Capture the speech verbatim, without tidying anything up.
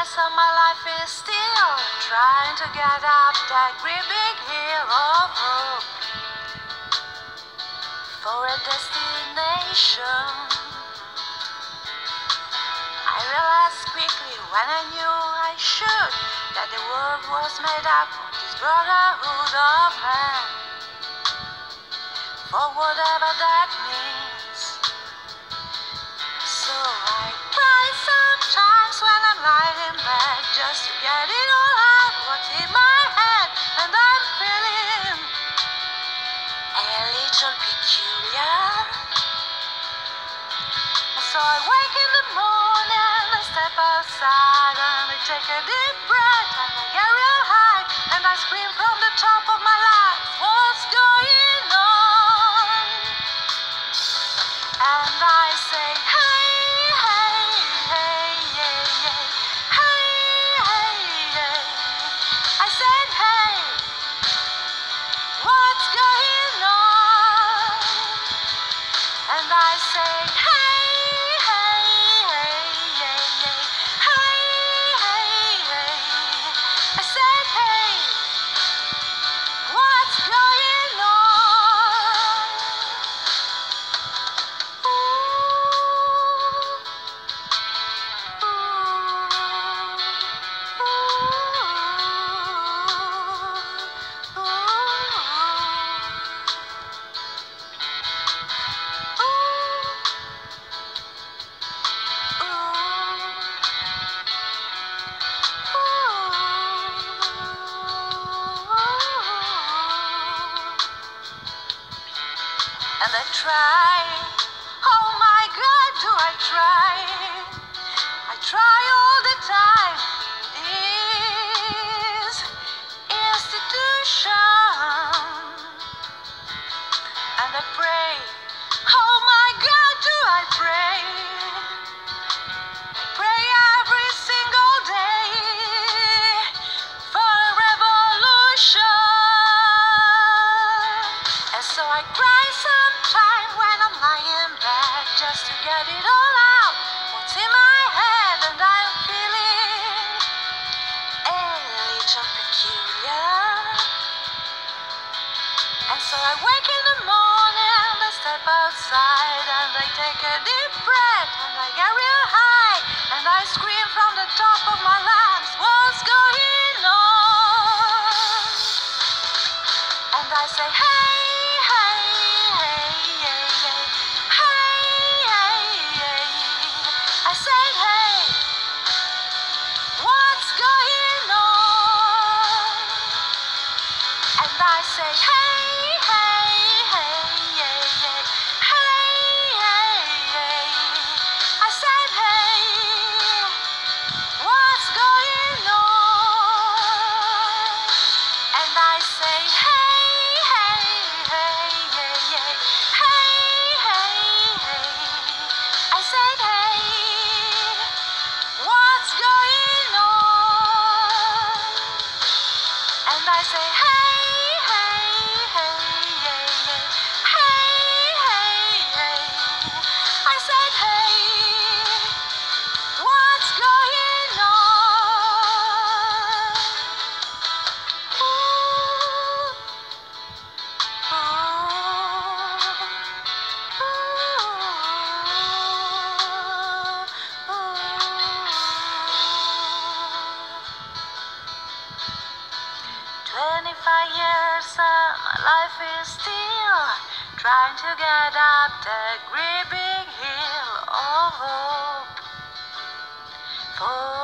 so my life is still trying to get up that great big hill of hope for a destination. I realized quickly when I knew I should that the world was made up of this brotherhood of man, for whatever that means. So I cry sometimes when I'm lying in bed, just to get it all out what's in my head, and I'm feeling a little peculiar. So I wake in the morning, I step outside and I take a deep breath and I get real high and I scream from the top of my lungs, what's going on? And I say, hey, hey, hey, yeah, yeah, hey, hey, hey. I said, hey, what's going on? And I say, hey, hey, hey, yeah, yeah, hey, hey, hey. I said, hey, what's going on? And I try, oh my God, do I try? I try all the time. This institution, and I pray, oh my God, do I pray? I pray every single day for a revolution. And so I cry sometimes when I'm lying in bed, just to get it all out what's in my head, and I'm feeling a little peculiar. And so I wake in the morning, I step outside and I take a deep breath and I get real high and I scream from the top of my lungs, what's going on? And I say, hey, hey, hey, yeah, yeah, hey, hey, hey. I said, hey, what's going on? And I say, hey, hey, hey, yeah, yeah, hey, hey, hey. I said, hey, what's going on? And I say, hey, hey, hey, yeah, yeah, hey, hey, hey. I said, hey, what's going on? And I say, hey, hey, hey, yeah, yeah, hey, hey, hey. I said, hey, what's going on? Ooh, ooh, ooh, ooh. Twenty-five years and my life is still trying to get up that great big hill of hope for